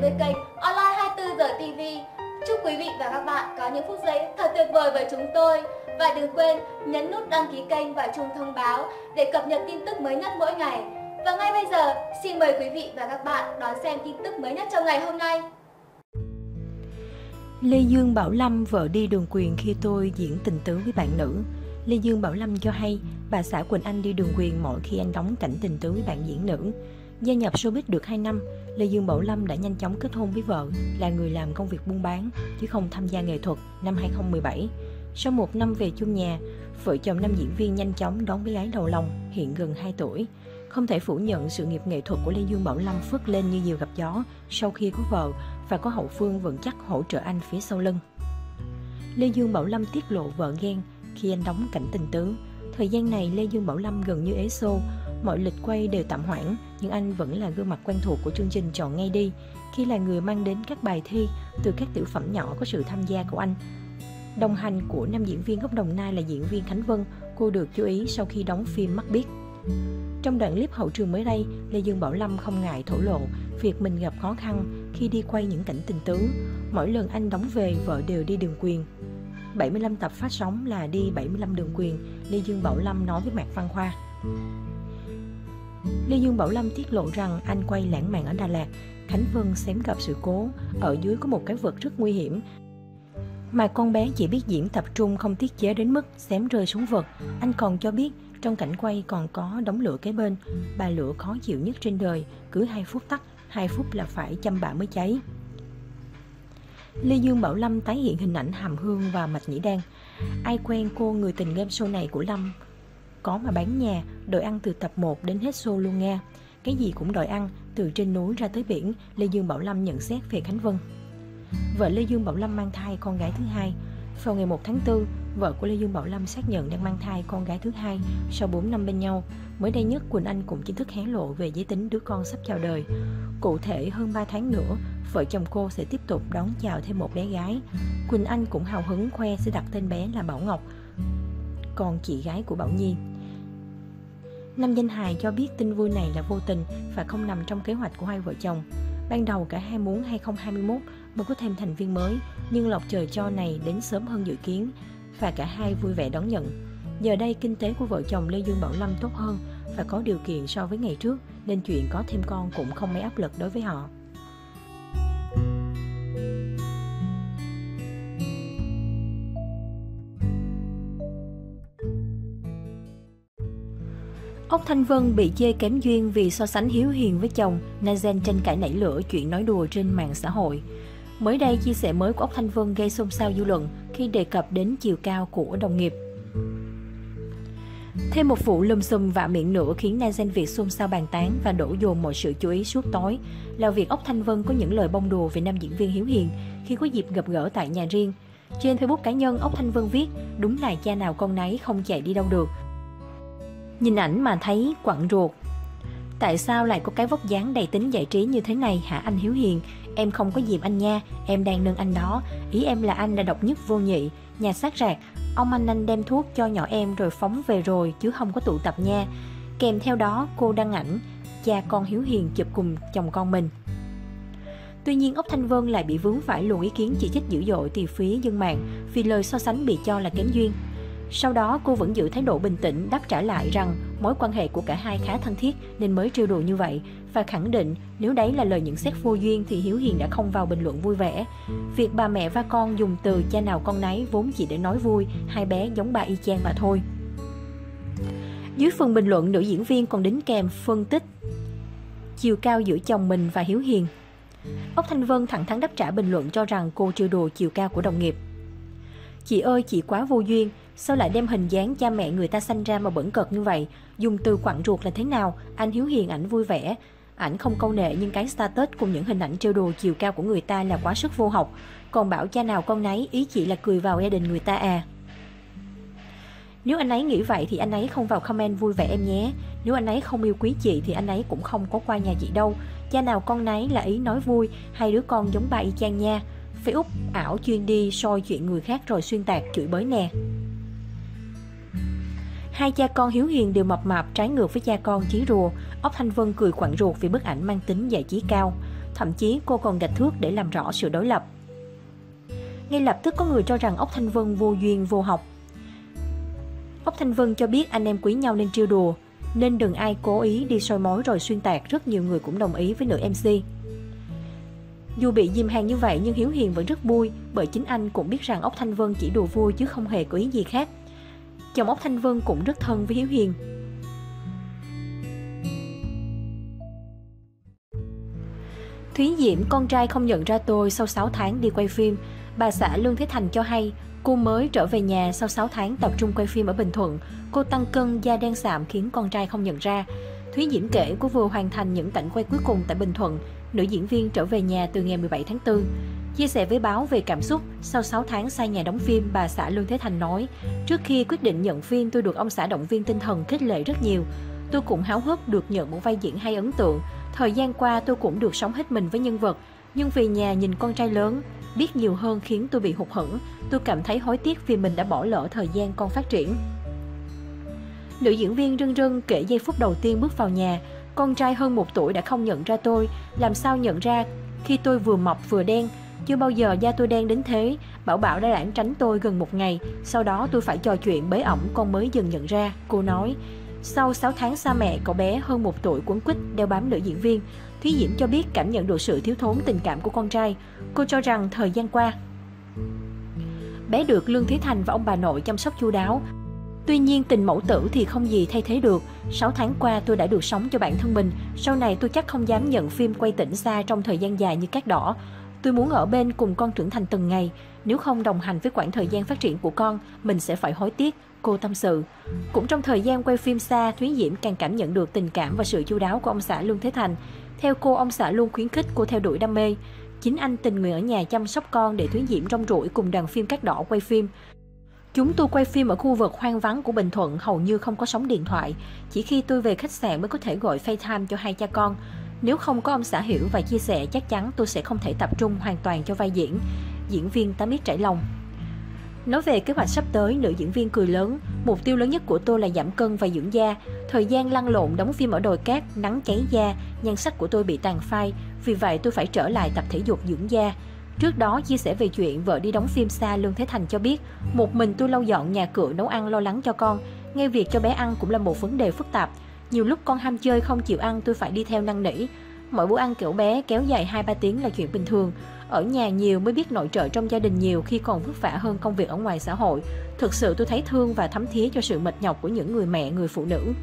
với kênh Online 24 giờ TV. Chúc quý vị và các bạn có những phút giây thật tuyệt vời với chúng tôi. Và đừng quên nhấn nút đăng ký kênh và chuông thông báo để cập nhật tin tức mới nhất mỗi ngày. Và ngay bây giờ, xin mời quý vị và các bạn đón xem tin tức mới nhất trong ngày hôm nay. Lê Dương Bảo Lâm vợ đi đường quyền khi tôi diễn tình tứ với bạn nữ. Lê Dương Bảo Lâm cho hay bà xã Quỳnh Anh đi đường quyền mỗi khi anh đóng cảnh tình tứ với bạn diễn nữ. Gia nhập showbiz được 2 năm, Lê Dương Bảo Lâm đã nhanh chóng kết hôn với vợ là người làm công việc buôn bán chứ không tham gia nghệ thuật năm 2017. Sau 1 năm về chung nhà, vợ chồng nam diễn viên nhanh chóng đón bé gái đầu lòng hiện gần 2 tuổi. Không thể phủ nhận sự nghiệp nghệ thuật của Lê Dương Bảo Lâm phất lên như diều gặp gió sau khi có vợ và có hậu phương vững chắc hỗ trợ anh phía sau lưng. Lê Dương Bảo Lâm tiết lộ vợ ghen khi anh đóng cảnh tình tứ. Thời gian này Lê Dương Bảo Lâm gần như ế show, mọi lịch quay đều tạm hoãn, nhưng anh vẫn là gương mặt quen thuộc của chương trình Chọn Ngay Đi, khi là người mang đến các bài thi từ các tiểu phẩm nhỏ có sự tham gia của anh. Đồng hành của nam diễn viên gốc Đồng Nai là diễn viên Khánh Vân, cô được chú ý sau khi đóng phim Mắt Biếc. Trong đoạn clip hậu trường mới đây, Lê Dương Bảo Lâm không ngại thổ lộ việc mình gặp khó khăn khi đi quay những cảnh tình tứ. Mỗi lần anh đóng về, vợ đều đi đường quyền. 75 tập phát sóng là đi 75 đường quyền, Lê Dương Bảo Lâm nói với Mạc Văn Khoa. Lê Dương Bảo Lâm tiết lộ rằng anh quay lãng mạn ở Đà Lạt, Khánh Vân xém gặp sự cố, ở dưới có một cái vực rất nguy hiểm. Mà con bé chỉ biết diễn tập trung không tiết chế đến mức xém rơi xuống vực. Anh còn cho biết trong cảnh quay còn có đống lửa kế bên, bà lửa khó chịu nhất trên đời, cứ 2 phút tắt, 2 phút là phải chăm bả mới cháy. Lê Dương Bảo Lâm tái hiện hình ảnh Hàm Hương và Mạch Nhĩ Đan. Ai quen cô người tình game show này của Lâm có mà bán nhà, đòi ăn từ tập 1 đến hết show luôn nha. Cái gì cũng đòi ăn, từ trên núi ra tới biển, Lê Dương Bảo Lâm nhận xét về Khánh Vân. Vợ Lê Dương Bảo Lâm mang thai con gái thứ 2. Vào ngày 1 tháng 4, vợ của Lê Dương Bảo Lâm xác nhận đang mang thai con gái thứ 2 sau 4 năm bên nhau. Mới đây nhất, Quỳnh Anh cũng chính thức hé lộ về giới tính đứa con sắp chào đời. Cụ thể, hơn 3 tháng nữa, vợ chồng cô sẽ tiếp tục đón chào thêm một bé gái. Quỳnh Anh cũng hào hứng khoe sẽ đặt tên bé là Bảo Ngọc, còn chị gái của Bảo Nhi. Nam danh hài cho biết tin vui này là vô tình và không nằm trong kế hoạch của hai vợ chồng. Ban đầu cả hai muốn 2021 mới có thêm thành viên mới, nhưng lộc trời cho này đến sớm hơn dự kiến và cả hai vui vẻ đón nhận. Giờ đây kinh tế của vợ chồng Lê Dương Bảo Lâm tốt hơn và có điều kiện so với ngày trước, nên chuyện có thêm con cũng không mấy áp lực đối với họ. Ốc Thanh Vân bị chê kém duyên vì so sánh Hiếu Hiền với chồng, Nazen tranh cãi nảy lửa chuyện nói đùa trên mạng xã hội. Mới đây, chia sẻ mới của Ốc Thanh Vân gây xôn xao dư luận khi đề cập đến chiều cao của đồng nghiệp. Thêm một vụ lùm xùm vạ miệng nữa khiến Nazen Việt xôn xao bàn tán và đổ dồn mọi sự chú ý suốt tối là việc Ốc Thanh Vân có những lời bông đùa về nam diễn viên Hiếu Hiền khi có dịp gặp gỡ tại nhà riêng. Trên Facebook cá nhân, Ốc Thanh Vân viết: đúng là cha nào con nấy, không chạy đi đâu được. Nhìn ảnh mà thấy quặn ruột. Tại sao lại có cái vóc dáng đầy tính giải trí như thế này hả anh Hiếu Hiền? Em không có dìm anh nha, em đang nâng anh đó. Ý em là anh là độc nhất vô nhị, nhà xác rạc. Ông anh đem thuốc cho nhỏ em rồi phóng về rồi chứ không có tụ tập nha. Kèm theo đó cô đăng ảnh cha con Hiếu Hiền chụp cùng chồng con mình. Tuy nhiên, Ốc Thanh Vân lại bị vướng phải luồng ý kiến chỉ trích dữ dội từ phía dân mạng vì lời so sánh bị cho là kém duyên. Sau đó, cô vẫn giữ thái độ bình tĩnh đáp trả lại rằng mối quan hệ của cả hai khá thân thiết nên mới trêu đùa như vậy và khẳng định nếu đấy là lời nhận xét vô duyên thì Hiếu Hiền đã không vào bình luận vui vẻ. Việc bà mẹ và con dùng từ cha nào con nấy vốn chỉ để nói vui, hai bé giống bà y chang mà thôi. Dưới phần bình luận, nữ diễn viên còn đính kèm phân tích chiều cao giữa chồng mình và Hiếu Hiền. Ốc Thanh Vân thẳng thắn đáp trả bình luận cho rằng cô trêu đùa chiều cao của đồng nghiệp. Chị ơi, chị quá vô duyên, sao lại đem hình dáng cha mẹ người ta sanh ra mà bẩn cợt như vậy? Dùng từ quặn ruột là thế nào? Anh Hiếu Hiền ảnh vui vẻ, ảnh không câu nệ, nhưng cái status cùng những hình ảnh trêu đùa chiều cao của người ta là quá sức vô học. Còn bảo cha nào con nấy, ý chị là cười vào gia đình người ta à? Nếu anh ấy nghĩ vậy thì anh ấy không vào comment vui vẻ em nhé. Nếu anh ấy không yêu quý chị thì anh ấy cũng không có qua nhà chị đâu. Cha nào con nấy là ý nói vui, hai đứa con giống bà y chang nha. Facebook ảo chuyên đi soi chuyện người khác rồi xuyên tạc chửi bới nè. Hai cha con Hiếu Hiền đều mập mạp trái ngược với cha con Chí Rùa. Ốc Thanh Vân cười quặn ruột vì bức ảnh mang tính giải trí cao. thậm chí cô còn gạch thước để làm rõ sự đối lập. Ngay lập tức có người cho rằng Ốc Thanh Vân vô duyên vô học. Ốc Thanh Vân cho biết anh em quý nhau nên trêu đùa, nên đừng ai cố ý đi soi mói rồi xuyên tạc. Rất nhiều người cũng đồng ý với nữ MC. Dù bị dìm hàng như vậy nhưng Hiếu Hiền vẫn rất vui, bởi chính anh cũng biết rằng Ốc Thanh Vân chỉ đùa vui chứ không hề có ý gì khác. Chồng Ốc Thanh Vân cũng rất thân với Hiếu Hiền. Thúy Diễm, con trai không nhận ra tôi sau 6 tháng đi quay phim. Bà xã Lương Thế Thành cho hay, cô mới trở về nhà sau 6 tháng tập trung quay phim ở Bình Thuận. Cô tăng cân, da đen sạm khiến con trai không nhận ra. Thúy Diễm kể cô vừa hoàn thành những cảnh quay cuối cùng tại Bình Thuận. Nữ diễn viên trở về nhà từ ngày 17 tháng 4. Chia sẻ với báo về cảm xúc, sau 6 tháng xa nhà đóng phim, bà xã Lương Thế Thành nói, trước khi quyết định nhận phim tôi được ông xã động viên tinh thần khích lệ rất nhiều. Tôi cũng háo hức được nhận một vai diễn hay ấn tượng. Thời gian qua tôi cũng được sống hết mình với nhân vật. Nhưng vì nhà nhìn con trai lớn, biết nhiều hơn khiến tôi bị hụt hẫng. Tôi cảm thấy hối tiếc vì mình đã bỏ lỡ thời gian con phát triển. Nữ diễn viên Rưng Rưng kể giây phút đầu tiên bước vào nhà. Con trai hơn 1 tuổi đã không nhận ra tôi. Làm sao nhận ra khi tôi vừa mập vừa đen? Chưa bao giờ da tôi đen đến thế. Bảo Bảo đã lảng tránh tôi gần 1 ngày. Sau đó tôi phải trò chuyện bế ẩm con mới dần nhận ra. Cô nói, sau 6 tháng xa mẹ, cậu bé hơn 1 tuổi quấn quýt đeo bám nữ diễn viên. Thúy Diễm cho biết cảm nhận được sự thiếu thốn tình cảm của con trai. Cô cho rằng thời gian qua, bé được Lương Thế Thành và ông bà nội chăm sóc chu đáo. Tuy nhiên tình mẫu tử thì không gì thay thế được. 6 tháng qua tôi đã được sống cho bản thân mình. Sau này tôi chắc không dám nhận phim quay tỉnh xa trong thời gian dài như Cát Đỏ. Tôi muốn ở bên cùng con trưởng thành từng ngày. Nếu không đồng hành với quãng thời gian phát triển của con, mình sẽ phải hối tiếc, cô tâm sự. Cũng trong thời gian quay phim xa, Thúy Diễm càng cảm nhận được tình cảm và sự chu đáo của ông xã Lương Thế Thành. Theo cô, ông xã luôn khuyến khích cô theo đuổi đam mê. Chính anh tình nguyện ở nhà chăm sóc con để Thúy Diễm rong ruổi cùng đoàn phim Cát Đỏ quay phim. Chúng tôi quay phim ở khu vực hoang vắng của Bình Thuận, hầu như không có sóng điện thoại. Chỉ khi tôi về khách sạn mới có thể gọi FaceTime cho hai cha con. Nếu không có ông xã hiểu và chia sẻ, chắc chắn tôi sẽ không thể tập trung hoàn toàn cho vai diễn. Diễn viên Tám Biết trải lòng. Nói về kế hoạch sắp tới, nữ diễn viên cười lớn. Mục tiêu lớn nhất của tôi là giảm cân và dưỡng da. Thời gian lăn lộn đóng phim ở đồi cát, nắng cháy da, nhan sắc của tôi bị tàn phai. Vì vậy tôi phải trở lại tập thể dục dưỡng da. Trước đó, chia sẻ về chuyện vợ đi đóng phim xa, Lương Thế Thành cho biết, một mình tôi lau dọn nhà cửa, nấu ăn, lo lắng cho con. Ngay việc cho bé ăn cũng là một vấn đề phức tạp. Nhiều lúc con ham chơi không chịu ăn, tôi phải đi theo năn nỉ. Mỗi bữa ăn kiểu bé kéo dài 2-3 tiếng là chuyện bình thường. Ở nhà nhiều mới biết nội trợ trong gia đình nhiều khi còn vất vả hơn công việc ở ngoài xã hội. Thực sự tôi thấy thương và thấm thía cho sự mệt nhọc của những người mẹ, người phụ nữ.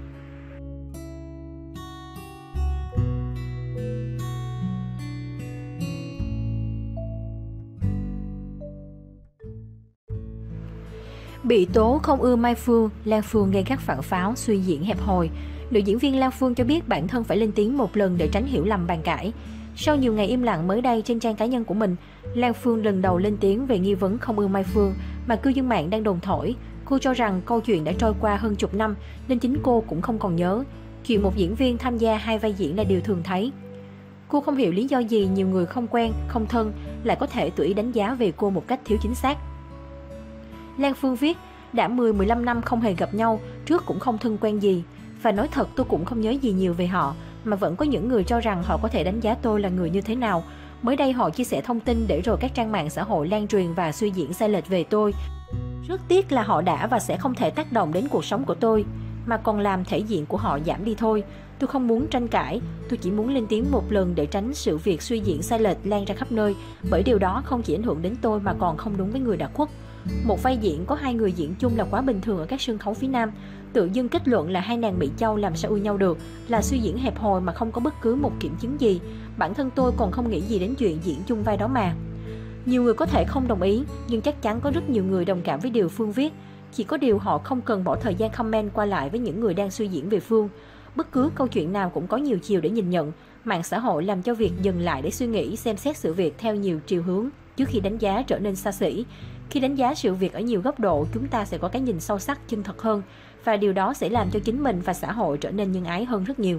Bị tố không ưa Mai Phương, Lan Phương gây gắt phản pháo, suy diễn hẹp hòi. Nữ diễn viên Lan Phương cho biết bản thân phải lên tiếng một lần để tránh hiểu lầm bàn cãi. Sau nhiều ngày im lặng, mới đây trên trang cá nhân của mình, Lan Phương lần đầu lên tiếng về nghi vấn không ưa Mai Phương mà cư dân mạng đang đồn thổi. Cô cho rằng câu chuyện đã trôi qua hơn chục năm nên chính cô cũng không còn nhớ. Chuyện một diễn viên tham gia 2 vai diễn là điều thường thấy. Cô không hiểu lý do gì nhiều người không quen, không thân lại có thể tự ý đánh giá về cô một cách thiếu chính xác. Lan Phương viết, đã 10-15 năm không hề gặp nhau, trước cũng không thân quen gì. Và nói thật tôi cũng không nhớ gì nhiều về họ, mà vẫn có những người cho rằng họ có thể đánh giá tôi là người như thế nào. Mới đây họ chia sẻ thông tin để rồi các trang mạng xã hội lan truyền và suy diễn sai lệch về tôi. Rất tiếc là họ đã và sẽ không thể tác động đến cuộc sống của tôi, mà còn làm thể diện của họ giảm đi thôi. Tôi không muốn tranh cãi, tôi chỉ muốn lên tiếng một lần để tránh sự việc suy diễn sai lệch lan ra khắp nơi, bởi điều đó không chỉ ảnh hưởng đến tôi mà còn không đúng với người đã khuất. Một vai diễn có 2 người diễn chung là quá bình thường ở các sân khấu phía Nam. Tự dưng kết luận là 2 nàng Mỹ Châu làm sao ưa nhau được, là suy diễn hẹp hòi mà không có bất cứ một kiểm chứng gì. Bản thân tôi còn không nghĩ gì đến chuyện diễn chung vai đó mà. Nhiều người có thể không đồng ý, nhưng chắc chắn có rất nhiều người đồng cảm với điều Phương viết. Chỉ có điều họ không cần bỏ thời gian comment qua lại với những người đang suy diễn về Phương. Bất cứ câu chuyện nào cũng có nhiều chiều để nhìn nhận. Mạng xã hội làm cho việc dừng lại để suy nghĩ, xem xét sự việc theo nhiều chiều hướng trước khi đánh giá trở nên xa xỉ. Khi đánh giá sự việc ở nhiều góc độ, chúng ta sẽ có cái nhìn sâu sắc, chân thật hơn, và điều đó sẽ làm cho chính mình và xã hội trở nên nhân ái hơn rất nhiều.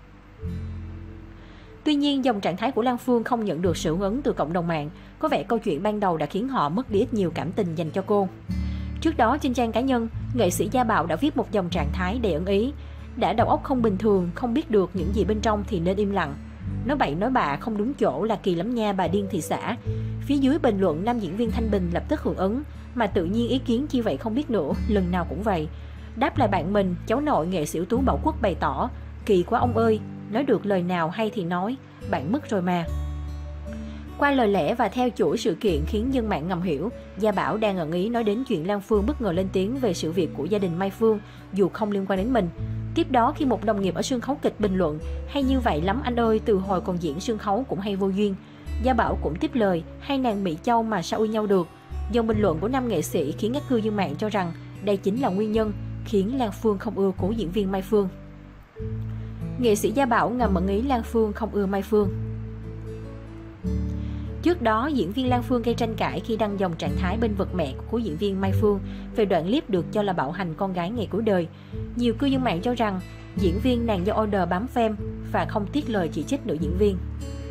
Tuy nhiên, dòng trạng thái của Lan Phương không nhận được sự hưởng ứng từ cộng đồng mạng. Có vẻ câu chuyện ban đầu đã khiến họ mất đi ít nhiều cảm tình dành cho cô. Trước đó, trên trang cá nhân, nghệ sĩ Gia Bảo đã viết một dòng trạng thái đầy ẩn ý. Đã đầu óc không bình thường, không biết được những gì bên trong thì nên im lặng. Nói bậy nói bạ không đúng chỗ là kỳ lắm nha bà điên thị xã. Phía dưới bình luận nam diễn viên Thanh Bình lập tức hưởng ứng, mà tự nhiên ý kiến chi vậy không biết nữa, lần nào cũng vậy. Đáp lại bạn mình, cháu nội nghệ sĩ ưu tú Bảo Quốc bày tỏ, kỳ quá ông ơi, nói được lời nào hay thì nói, bạn mất rồi mà. Qua lời lẽ và theo chuỗi sự kiện khiến dân mạng ngầm hiểu, Gia Bảo đang ẩn ý nói đến chuyện Lan Phương bất ngờ lên tiếng về sự việc của gia đình Mai Phương dù không liên quan đến mình. Tiếp đó khi một đồng nghiệp ở sân khấu kịch bình luận, hay như vậy lắm anh ơi, từ hồi còn diễn sân khấu cũng hay vô duyên. Gia Bảo cũng tiếp lời, hai nàng Mỹ Châu mà sao yêu nhau được. Dòng bình luận của nam nghệ sĩ khiến các cư dân mạng cho rằng đây chính là nguyên nhân khiến Lan Phương không ưa cố diễn viên Mai Phương. Nghệ sĩ Gia Bảo ngầm ẩn ý Lan Phương không ưa Mai Phương. Trước đó, diễn viên Lan Phương gây tranh cãi khi đăng dòng trạng thái bên vực mẹ của cố diễn viên Mai Phương về đoạn clip được cho là bạo hành con gái ngày cuối đời. Nhiều cư dân mạng cho rằng diễn viên nàng do order bám phim và không tiếc lời chỉ trích nữ diễn viên.